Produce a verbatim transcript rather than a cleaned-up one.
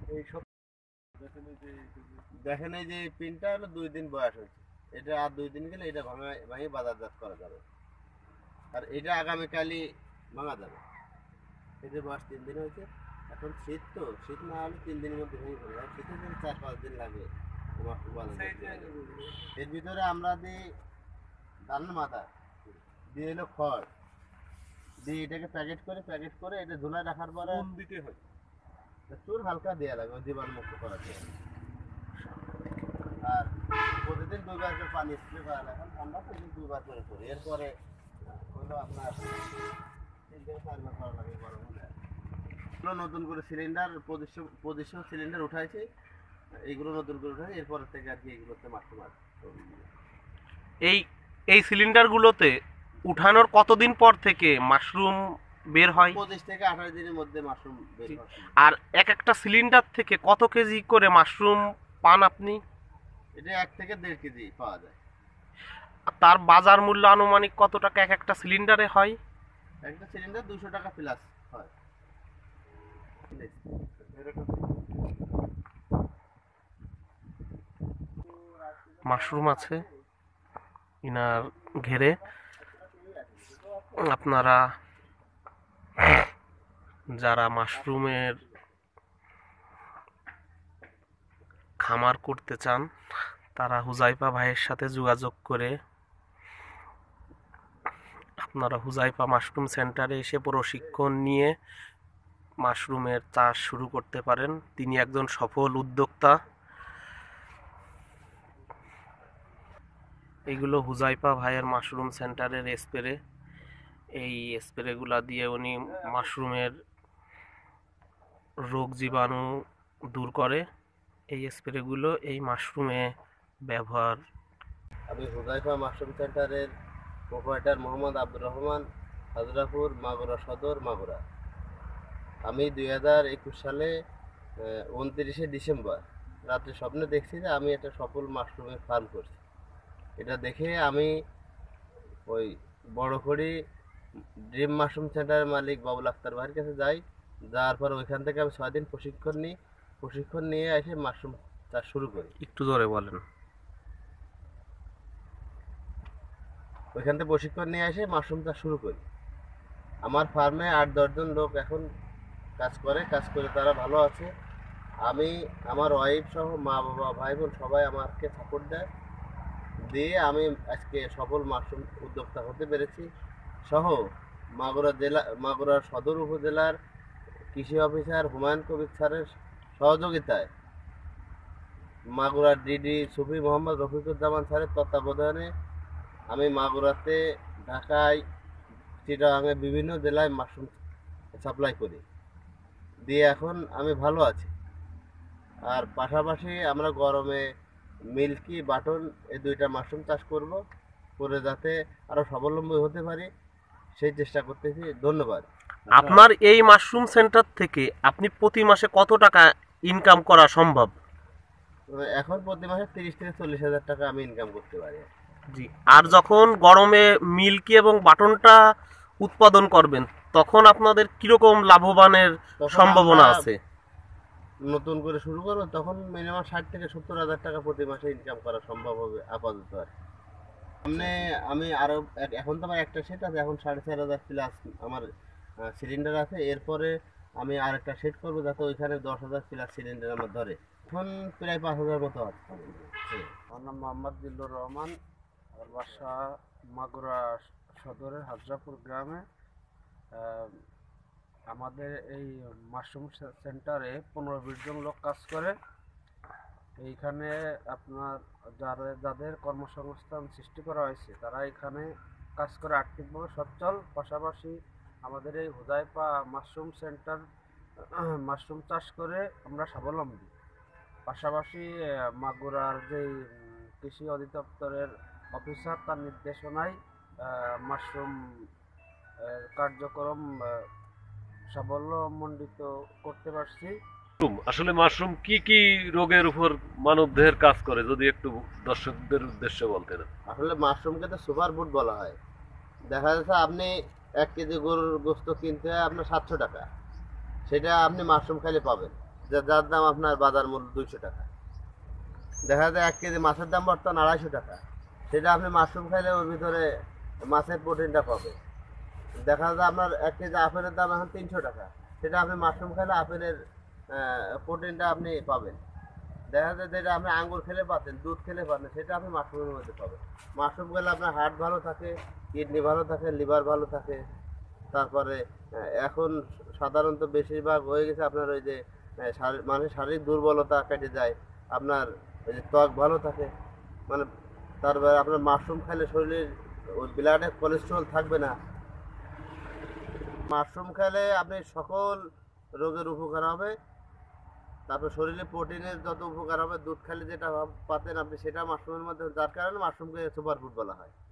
দেখেন এই যে পিনটা হলো দুই দিন বয়স হয়েছে, এটা আর দুই দিন গেলে এটা ভাঙা ভাঙে বাজারজাত করা যাবে, আর এটা আগামীকালই ভাঙা যাবে। এই যে বয়স তিন দিন হয়েছে, এখন শীত তো শীত না হলে তিন দিনের মধ্যে ভেঙে পড়বে, আর শীতের দিন চার পাঁচ দিন লাগে। এর ভিতরে আমরা দিই ধানের মাথা, দিয়ে এলো খড়, দিয়ে এটাকে প্যাকেট করে প্যাকেট করে এটা ঝুলায় রাখার পরে দিতে হয়, চুন হালকা দেওয়া লাগে ওই জীবাণুমুক্ত করার জন্য। আর প্রতিদিন দুইবার করে পানি স্প্রে করা লাগে, ঠান্ডা প্রতিদিন দুইবার করে করি। এরপরে হলো আপনার তিন থেকে চারবার করা লাগে গরম হলে। নতুন করে সিলিন্ডার পঁচিশশো পঁচিশশো সিলিন্ডার উঠাইছে, এইগুলো নতুন করে উঠাই, এরপর থেকে আর কি এগুলোতে মাশরুম আছে। এই এই সিলিন্ডারগুলোতে উঠানোর কতদিন পর থেকে মাশরুম বের হয়? পঁচিশ থেকে আঠাশ দিনের মধ্যে মাশরুম বের হয়। আর এক একটা সিলিন্ডার থেকে কত কেজি করে মাশরুম পান আপনি? এটা এক থেকে দেড় কেজি পাওয়া যায়। তার বাজার মূল্য আনুমানিক কত টাকা এক একটা সিলিন্ডারে হয়? একটা সিলিন্ডার দুশো টাকা প্লাস হয়। মাশরুম আছে ইনার ঘেরে, আপনারা যারা মাশরুমের খামার করতে চান তারা হুজাইফা ভাইয়ের সাথে যোগাযোগ করে আপনারা হুজাইফা মাশরুম সেন্টারে এসে প্রশিক্ষণ নিয়ে মাশরুমের চাষ শুরু করতে পারেন। তিনি একজন সফল উদ্যোক্তা। এইগুলো হুজাইফা ভাইয়ের মাশরুম সেন্টারের স্প্রে। এই স্প্রেগুলা দিয়ে উনি মাশরুমের রোগ জীবাণু দূর করে। এই স্প্রেগুলো এই মাশরুমে ব্যবহার। আমি হুজাইফা মাশরুম সেন্টারের প্রোপাইটার মোহাম্মদ আব্দুর রহমান, হাজরাপুর, মাগুরা সদর, মাগুরা। আমি দুই হাজার একুশ সালে উনত্রিশে ডিসেম্বর রাত্রে স্বপ্নে দেখছি যে আমি একটা সফল মাশরুমের ফার্ম করছি। এটা দেখে আমি ওই বড়খড়ি ড্রিম মাশরুম সেন্টারের মালিক বাবুল আক্তার ভাইয়ের কাছে যাই। যাওয়ার পর ওইখান থেকে আমি ছয় দিন প্রশিক্ষণ নিই। প্রশিক্ষণ নিয়ে এসে মাশরুম চাষ শুরু করি। একটু জোরে বলেন। ওইখান থেকে প্রশিক্ষণ নিয়ে এসে মাশরুম চাষ শুরু করি। আমার ফার্মে আট দশজন লোক এখন কাজ করে, কাজ করে তারা ভালো আছে। আমি আমার ওয়াইফ সহ মা বাবা ভাই বোন সবাই আমাকে সাপোর্ট দেয়, দিয়ে আমি আজকে সফল মাশরুম উদ্যোক্তা হতে পেরেছি। সহ মাগুরা জেলা মাগুরার সদর উপজেলার কৃষি অফিসার হুমায়ুন কবির স্যারের সহযোগিতায়, মাগুরার ডিডি সুফি মোহাম্মদ রফিকুজ্জামান স্যারের তত্ত্বাবধানে আমি মাগুরাতে, ঢাকায়, চিটাগাঙে বিভিন্ন জেলায় মাশরুম সাপ্লাই করি, দিয়ে এখন আমি ভালো আছি। আর পাশাপাশি আমরা গরমে মিল্কি, বাটন এই দুইটা মাশরুম চাষ করব, করে যাতে আরও স্বাবলম্বী হতে পারি সেই চেষ্টা করতেছি। ধন্যবাদ। আপনার এই মাশরুম সেন্টার থেকে আপনি প্রতি মাসে কত টাকা ইনকাম করা সম্ভব? এখন প্রতি মাসে তিরিশ থেকে চল্লিশ হাজার টাকা আমি ইনকাম করতে পারি। জি। আর যখন গরমে মিল্কি এবং বাটনটা উৎপাদন করবেন তখন আপনাদের কিরকম লাভবানের সম্ভাবনা আছে? নতুন করে শুরু করবো তখন মিনিমাম ষাট থেকে সত্তর হাজার টাকা প্রতি মাসে ইনকাম করা সম্ভব হবে আপাতত। আর সামনে আমি আরো এখন তো আমার একটা সেট আছে, এখন সাড়ে চার হাজার প্লাস আমার সিলিন্ডার আছে। এরপরে আমি আর একটা সেট করবো যাতে ওইখানে দশ হাজার প্লাস সিলিন্ডার আমার ধরে। এখন প্রায় পাঁচ হাজার মতো আছে। আমার নাম মোহাম্মদ জিল্লুর রহমান, আমার বাসা মাগুরা সদরের হাজরাপুর গ্রামে। আমাদের এই মাশরুম সেন্টারে পনেরো বিশ জন লোক কাজ করে। এইখানে আপনার যারা যাদের কর্মসংস্থান সৃষ্টি করা হয়েছে তারা এখানে কাজ করে আর্থিকভাবে সচ্ছল। পাশাপাশি আমাদের এই হুজাইফা মাশরুম সেন্টার মাশরুম চাষ করে আমরা স্বাবলম্বী। পাশাপাশি মাগুরার যে কৃষি অধিদপ্তরের অফিসার তার নির্দেশনায় মাশরুম কার্যক্রম সাফল্যমণ্ডিত করতে পারছি। আসলে মাশরুম কি কি রোগের উপর মানবদেহের কাজ করে যদি একটু দর্শকদের উদ্দেশ্যে বলতেন। আসলে মাশরুমকে তো সুপার ফুড বলা হয়। দেখা যাচ্ছে আপনি এক কেজি গরুর গোস্ত কিনতে হয় আপনার সাতশো টাকা, সেটা আপনি মাশরুম খাইলে পাবেন। যা- যার দাম আপনার বাজার মূল্য দুইশো টাকা। দেখা যায় এক কেজি মাছের দাম বর্তমান আড়াইশো টাকা, সেটা আপনি মাশরুম খাইলে ওর ভিতরে মাছের প্রোটিনটা পাবে। দেখা যায় আপনার এক কেজি আপেলের দাম এখন তিনশো টাকা, সেটা আপনি মাশরুম খেলে আপেলের প্রোটিনটা আপনি পাবেন। দেখা যায় যেটা আপনি আঙ্গুর খেলে পাতেন, দুধ খেলে পাতেন, সেটা আপনি মাশরুমের মধ্যে পাবেন। মাশরুম খেলে আপনার হার্ট ভালো থাকে, কিডনি ভালো থাকে, লিভার ভালো থাকে। তারপরে আহ, এখন সাধারণত বেশিরভাগ হয়ে গেছে আপনার ওই যে আহ, শারী- মানুষের শারীরিক দুর্বলতা কেটে যায়, আপনার ওই যে ত্বক ভালো থাকে, মানে তারপরে আপনার মাশরুম খেলে শরীরের ওই ব্লাডে কোলেস্ট্রল থাকবে না। মাশরুম খেলে আপনি সকল রোগের উপকার হবে। তারপর শরীরে প্রোটিনের যত উপকার হবে, দুধ খেলে যেটা পাতেন আপনি সেটা মাশরুমের মধ্যে, যার কারণে মাশরুমকে সুপার ফুড বলা হয়।